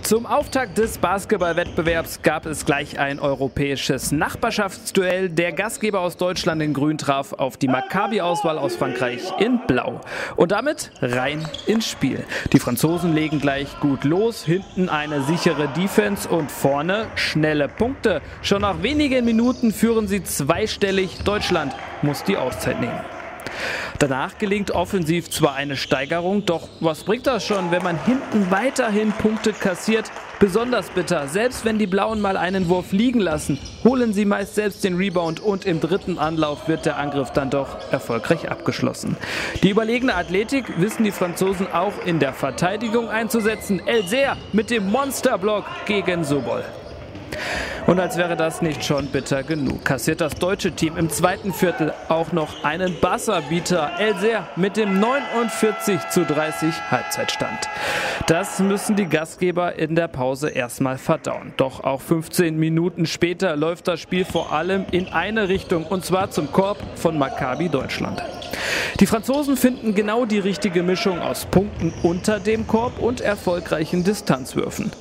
Zum Auftakt des Basketballwettbewerbs gab es gleich ein europäisches Nachbarschaftsduell. Der Gastgeber aus Deutschland in Grün traf auf die Maccabi-Auswahl aus Frankreich in Blau. Und damit rein ins Spiel. Die Franzosen legen gleich gut los, hinten eine sichere Defense und vorne schnelle Punkte. Schon nach wenigen Minuten führen sie zweistellig. Deutschland muss die Auszeit nehmen. Danach gelingt offensiv zwar eine Steigerung, doch was bringt das schon, wenn man hinten weiterhin Punkte kassiert? Besonders bitter, selbst wenn die Blauen mal einen Wurf liegen lassen, holen sie meist selbst den Rebound und im dritten Anlauf wird der Angriff dann doch erfolgreich abgeschlossen. Die überlegene Athletik wissen die Franzosen auch in der Verteidigung einzusetzen. Elser mit dem Monsterblock gegen Sobol. Und als wäre das nicht schon bitter genug, kassiert das deutsche Team im zweiten Viertel auch noch einen Buzzerbeater. Elser mit dem 49:30 Halbzeitstand. Das müssen die Gastgeber in der Pause erstmal verdauen. Doch auch 15 Minuten später läuft das Spiel vor allem in eine Richtung, und zwar zum Korb von Maccabi Deutschland. Die Franzosen finden genau die richtige Mischung aus Punkten unter dem Korb und erfolgreichen Distanzwürfen.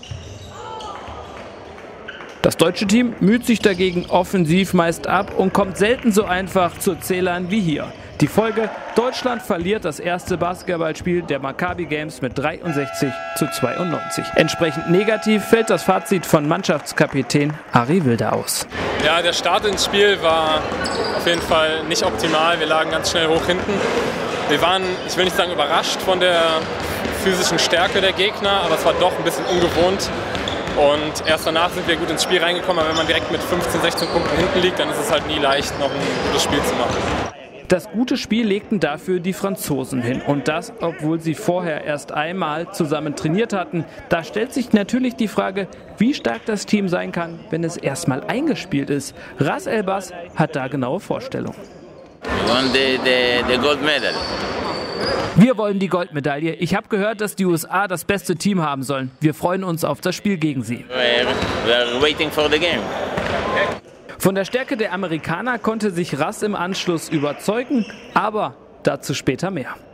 Das deutsche Team müht sich dagegen offensiv meist ab und kommt selten so einfach zu Zählern wie hier. Die Folge: Deutschland verliert das erste Basketballspiel der Maccabi Games mit 63:92. Entsprechend negativ fällt das Fazit von Mannschaftskapitän Arie Wilder aus. Ja, der Start ins Spiel war auf jeden Fall nicht optimal. Wir lagen ganz schnell hoch hinten. Wir waren, ich will nicht sagen überrascht von der physischen Stärke der Gegner, aber es war doch ein bisschen ungewohnt. Und erst danach sind wir gut ins Spiel reingekommen, aber wenn man direkt mit 15, 16 Punkten hinten liegt, dann ist es halt nie leicht, noch ein gutes Spiel zu machen. Das gute Spiel legten dafür die Franzosen hin. Und das, obwohl sie vorher erst einmal zusammen trainiert hatten. Da stellt sich natürlich die Frage, wie stark das Team sein kann, wenn es erstmal eingespielt ist. Ras Elbaz hat da genaue Vorstellungen. The gold medal. Wir wollen die Goldmedaille. Ich habe gehört, dass die USA das beste Team haben sollen. Wir freuen uns auf das Spiel gegen sie. We're waiting for the game. Von der Stärke der Amerikaner konnte sich Ras im Anschluss überzeugen, aber dazu später mehr.